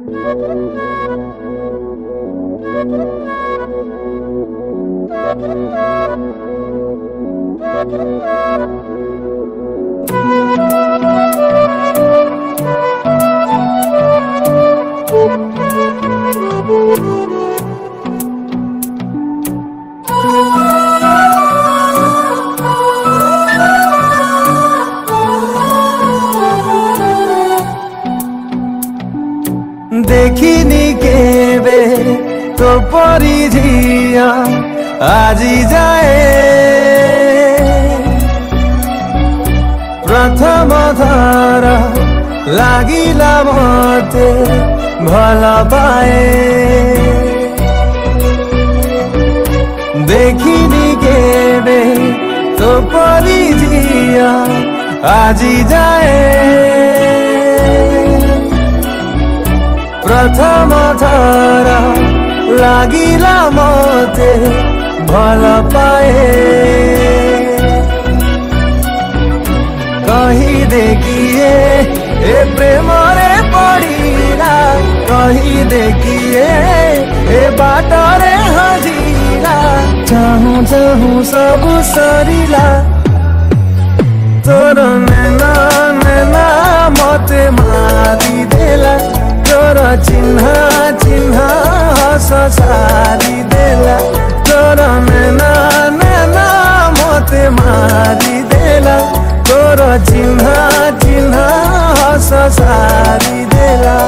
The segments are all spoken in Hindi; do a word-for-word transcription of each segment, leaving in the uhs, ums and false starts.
देखिनी केबे तो परी झिया आजी जाए प्रथम थर लागिला मते भल पाए देखिनी केबे तो परी झिया आजी जाए प्रथम थर लागिला मते भल पाए कही देखिए ए प्रेम रे पड़ीला कही देखिए ए बाटरे हजीला चाहू चाहू सब सरीला तोर नैना नैना मते मारी देला तोर चिन्ह चिन्ह हस सारी देला तोर नैना नैना मते मारी देला तोर चिन्ह चिन्ह हस सारी देला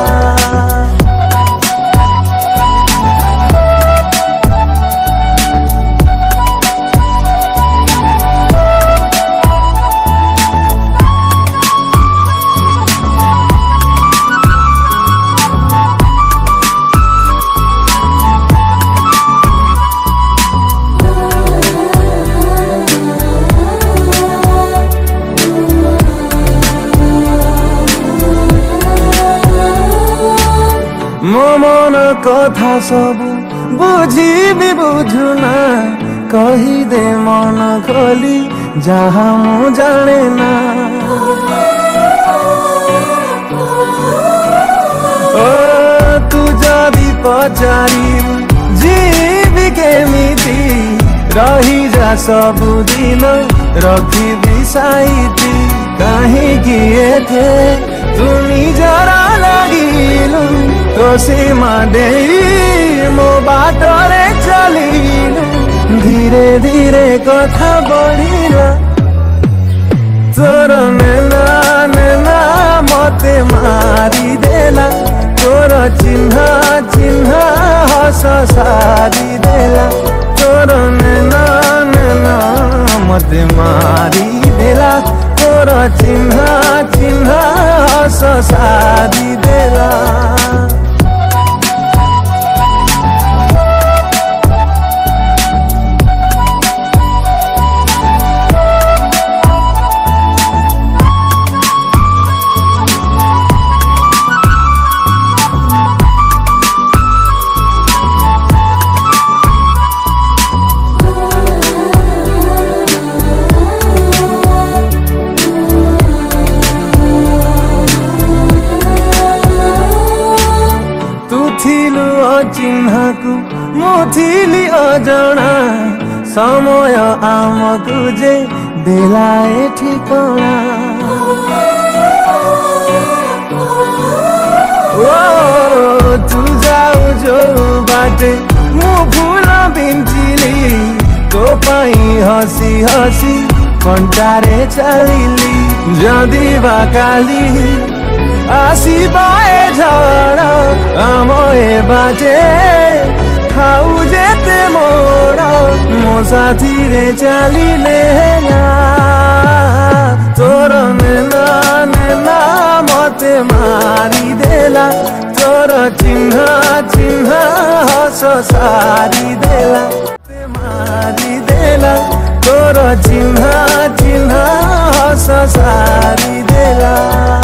मो मन कथा सब बुझी भी बुझुना कही दे मन खोली जहाँ मु जाने ना ओ तू जदि पचारी जीवी केमिति रही जा सब दिन रखी बिसाईती कहीं किए थे तुमी जरा लगिलु तो सीमा दे मो बाटरे चलिलु धीरे धीरे कथा बढ़िला तोर नैना नैना मते मारी देला तोर चिन्ह चिन्ह हस सारी देला तोर नैना नैना मते मारी देला तोर चिन्ह चिन्ह हस सारी देला चिन्ह को मुथिली अजणा समय आमको जे देलाए ठिकाना ओ तू जाऊ जो बाटे मु फूल बिंचिली तो पाई हसी हसी कंटारे चलिली जदि बाकाली आसीबाए झड़ आम ए बाटे खाऊ जेते मोड़ मो साथी रे चलिले ना तोर नैना नैना मते मारी देला तोर चिन्ह चिन्ह हस सारी देला मारी देला तोर चिन्ह चिन्ह हस सारी देला।